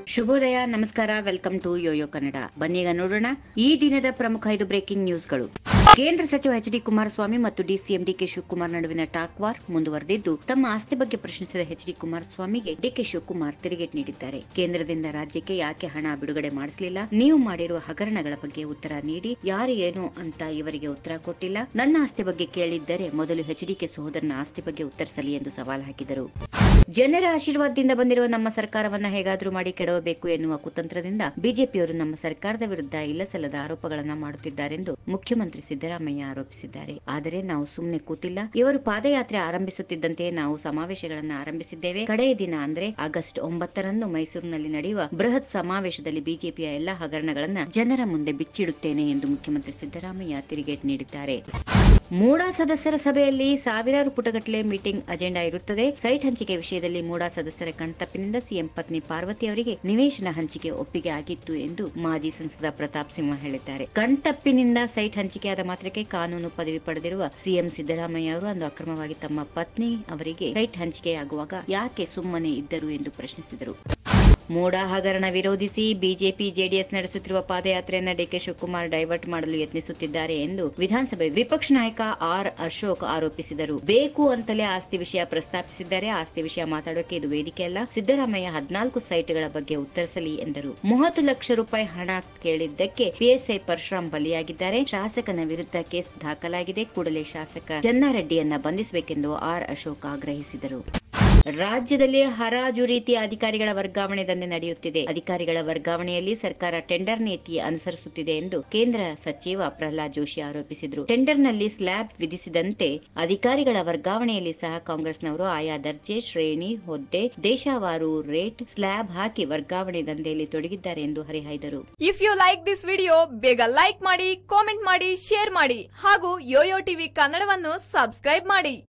ಶುಭೋದಯ, ನಮಸ್ಕಾರ, welcome to YoYo Kannada. ಬನ್ನೀಗ ನೋಡೋಣ ಈ ದಿನದ ಪ್ರಮುಖ 5 ಬ್ರೇಕಿಂಗ್ ನ್ಯೂಸ್ಗಳು. ಕೇಂದ್ರ ಸಚಿವ ಎಚ್ ಡಿ ಕುಮಾರಸ್ವಾಮಿ ಮತ್ತು ಡಿಸಿಎಂ ಡಿಕೆ ಶಿವಕುಮಾರ್ ನಡುವಿನ ಟಾಕ್ ವಾರ್ ಮುಂದುವರೆದಿದ್ದು, ತಮ್ಮ ಆಸ್ತಿ ಬಗ್ಗೆ ಪ್ರಶ್ನಿಸಿದ ಎಚ್ ಡಿ ಕುಮಾರಸ್ವಾಮಿಗೆ ಡಿಕೆ ಶಿವಕುಮಾರ್ ತಿರುಗೇಟು ನೀಡಿದ್ದಾರೆ. ಕೇಂದ್ರದಿಂದ ರಾಜ್ಯಕ್ಕೆ ಯಾಕೆ ಹಣ ಬಿಡುಗಡೆ ಮಾಡಿಸಲಿಲ್ಲ, ನೀವು ಮಾಡಿರುವ ಹಗರಣಗಳ ಬಗ್ಗೆ ಉತ್ತರ ನೀಡಿ, ಯಾರು ಏನು ಅಂತ ಇವರಿಗೆ ಉತ್ತರ ಕೊಟ್ಟಿಲ್ಲ, ನನ್ನ ಆಸ್ತಿ ಬಗ್ಗೆ ಕೇಳಿದ್ದರೆ ಮೊದಲು ಎಚ್ ಡಿಕೆ ಸಹೋದರನ ಆಸ್ತಿ ಬಗ್ಗೆ ಉತ್ತರಿಸಲಿ ಎಂದು ಸವಾಲು ಹಾಕಿದರು. ಜನರ ಆಶೀರ್ವಾದದಿಂದ ಬಂದಿರುವ ನಮ್ಮ ಸರ್ಕಾರವನ್ನ ಹೇಗಾದ್ರೂ ಮಾಡಿ ಕೆಡವಬೇಕು ಎನ್ನುವ ಕುತಂತ್ರದಿಂದ ಬಿಜೆಪಿಯವರು ನಮ್ಮ ಸರ್ಕಾರದ ವಿರುದ್ಧ ಇಲ್ಲಸಲ್ಲದ ಆರೋಪಗಳನ್ನ ಮಾಡುತ್ತಿದ್ದಾರೆಂದು ಮುಖ್ಯಮಂತ್ರಿ ಸಿದ್ದರಾಮಯ್ಯ ಆರೋಪಿಸಿದ್ದಾರೆ. ಆದರೆ ನಾವು ಸುಮ್ಮನೆ ಕೂತಿಲ್ಲ. ಇವರು ಪಾದಯಾತ್ರೆ ಆರಂಭಿಸುತ್ತಿದ್ದಂತೆಯೇ ನಾವು ಸಮಾವೇಶಗಳನ್ನು ಆರಂಭಿಸಿದ್ದೇವೆ. ಕಡೆಯ ದಿನ ಅಂದ್ರೆ ಆಗಸ್ಟ್ 9ರಂದು ಮೈಸೂರಿನಲ್ಲಿ ನಡೆಯುವ ಬೃಹತ್ ಸಮಾವೇಶದಲ್ಲಿ ಬಿಜೆಪಿಯ ಎಲ್ಲಾ ಹಗರಣಗಳನ್ನ ಜನರ ಮುಂದೆ ಬಿಚ್ಚಿಡುತ್ತೇನೆ ಎಂದು ಮುಖ್ಯಮಂತ್ರಿ ಸಿದ್ದರಾಮಯ್ಯ ತಿರುಗೇಟು ನೀಡಿದ್ದಾರೆ. ಮೂಡಾ ಸದಸ್ಯರ ಸಭೆಯಲ್ಲಿ ಸಾವಿರಾರು ಪುಟಗಟ್ಟಲೆ ಮೀಟಿಂಗ್ ಅಜೆಂಡಾ ಇರುತ್ತದೆ. ಸೈಟ್ ಹಂಚಿಕೆ ವಿಷಯದಲ್ಲಿ ಮೂಡಾ ಸದಸ್ಯರ ಕಣ್ತಪ್ಪಿನಿಂದ ಸಿಎಂ ಪತ್ನಿ ಪಾರ್ವತಿ ಅವರಿಗೆ ನಿವೇಶನ ಹಂಚಿಕೆ ಒಪ್ಪಿಗೆ ಆಗಿತ್ತು ಎಂದು ಮಾಜಿ ಸಂಸದ ಪ್ರತಾಪ್ ಸಿಂಹ ಹೇಳಿದ್ದಾರೆ. ಕಣ್ತಪ್ಪಿನಿಂದ ಸೈಟ್ ಹಂಚಿಕೆಯಾದ ಮಾತ್ರಕ್ಕೆ ಕಾನೂನು ಪದವಿ ಪಡೆದಿರುವ ಸಿಎಂ ಸಿದ್ದರಾಮಯ್ಯ ಅವರು ಅಂದು ಅಕ್ರಮವಾಗಿ ತಮ್ಮ ಪತ್ನಿ ಅವರಿಗೆ ಸೈಟ್ ಹಂಚಿಕೆಯಾಗುವಾಗ ಯಾಕೆ ಸುಮ್ಮನೆ ಇದ್ದರು ಎಂದು ಪ್ರಶ್ನಿಸಿದರು. ಮೂಡಾ ಹಗರಣ ವಿರೋಧಿಸಿ ಬಿಜೆಪಿ ಜೆಡಿಎಸ್ ನಡೆಸುತ್ತಿರುವ ಪಾದಯಾತ್ರೆಯನ್ನ ಡಿಕೆ ಶಿವಕುಮಾರ್ ಡೈವರ್ಟ್ ಮಾಡಲು ಯತ್ನಿಸುತ್ತಿದ್ದಾರೆ ಎಂದು ವಿಧಾನಸಭೆ ವಿಪಕ್ಷ ನಾಯಕ ಆರ್ ಅಶೋಕ್ ಆರೋಪಿಸಿದರು. ಬೇಕು ಅಂತಲೇ ಆಸ್ತಿ ವಿಷಯ ಪ್ರಸ್ತಾಪಿಸಿದ್ದಾರೆ. ಆಸ್ತಿ ವಿಷಯ ಮಾತಾಡೋಕೆ ಇದು ವೇದಿಕೆ ಅಲ್ಲ. ಸಿದ್ದರಾಮಯ್ಯ 14 ಸೈಟ್ಗಳ ಬಗ್ಗೆ ಉತ್ತರಿಸಲಿ ಎಂದರು. 30 ಲಕ್ಷ ರೂಪಾಯಿ ಹಣ ಕೇಳಿದ್ದಕ್ಕೆ ಪಿಎಸ್ಐ ಪರಶುರಾಮ್ ಬಲಿಯಾಗಿದ್ದಾರೆ. ಶಾಸಕನ ವಿರುದ್ಧ ಕೇಸ್ ದಾಖಲಾಗಿದೆ. ಕೂಡಲೇ ಶಾಸಕ ಜನ್ನಾರೆಡ್ಡಿಯನ್ನ ಬಂಧಿಸಬೇಕೆಂದು ಆರ್ ಅಶೋಕ್ ಆಗ್ರಹಿಸಿದರು. ರಾಜ್ಯದಲ್ಲಿ ಹರಾಜು ರೀತಿಯ ಅಧಿಕಾರಿಗಳ ವರ್ಗಾವಣೆ ದಂಧೆ ನಡೆಯುತ್ತಿದೆ. ಅಧಿಕಾರಿಗಳ ವರ್ಗಾವಣೆಯಲ್ಲಿ ಸರ್ಕಾರ ಟೆಂಡರ್ ನೀತಿ ಅನುಸರಿಸುತ್ತಿದೆ ಎಂದು ಕೇಂದ್ರ ಸಚಿವ ಪ್ರಹ್ಲಾದ್ ಜೋಶಿ ಆರೋಪಿಸಿದರು. ಟೆಂಡರ್ನಲ್ಲಿ ಸ್ಲ್ಯಾಬ್ ವಿಧಿಸಿದಂತೆ ಅಧಿಕಾರಿಗಳ ವರ್ಗಾವಣೆಯಲ್ಲಿ ಸಹ ಕಾಂಗ್ರೆಸ್ನವರು ಆಯಾ ದರ್ಜೆ, ಶ್ರೇಣಿ, ಹುದ್ದೆ, ದೇಶವಾರು ರೇಟ್ ಸ್ಲ್ಯಾಬ್ ಹಾಕಿ ವರ್ಗಾವಣೆ ದಂಧೆಯಲ್ಲಿ ತೊಡಗಿದ್ದಾರೆ ಎಂದು ಹರಿಹಾಯ್ದರು. If you like this video, ಬೇಗ ಲೈಕ್ ಮಾಡಿ, ಕಾಮೆಂಟ್ ಮಾಡಿ, ಶೇರ್ ಮಾಡಿ ಹಾಗೂ ಯೋಯೋ ಟಿವಿ ಕನ್ನಡವನ್ನು ಸಬ್ಸ್ಕ್ರೈಬ್ ಮಾಡಿ.